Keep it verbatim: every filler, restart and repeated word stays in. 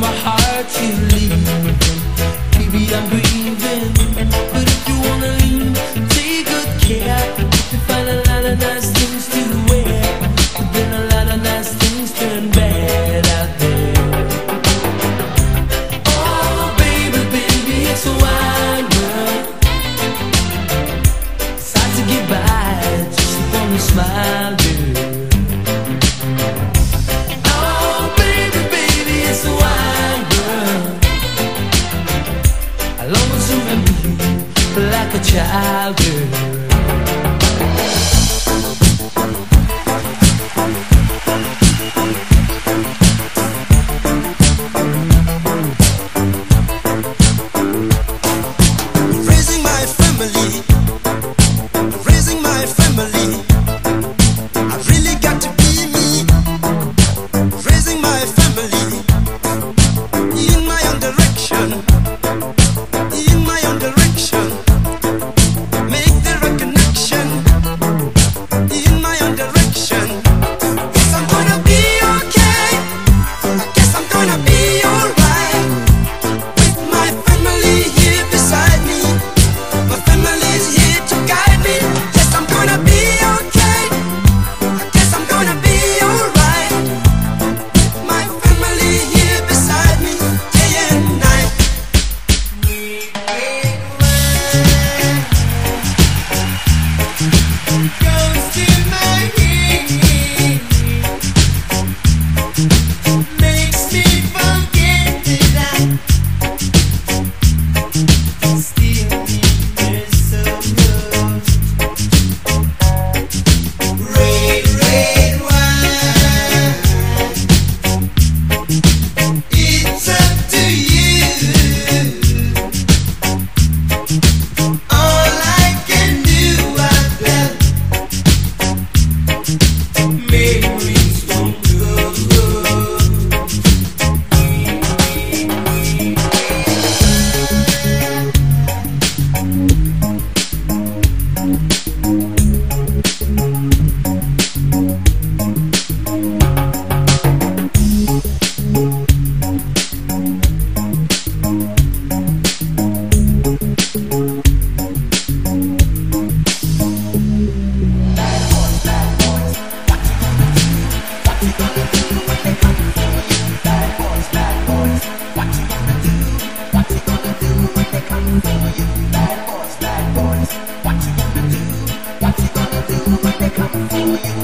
my heart you leave. Baby, I'm grieving, but if you wanna leave, take good care. You find a lot of nice things to wear, but then a lot of nice things turn bad out there. Oh baby, baby, it's a wide world. It's hard to get by just upon a smile, girl. Oh baby, baby, it's a wide world. I'll always remember you like a child, girl. What you gonna do when they come for you?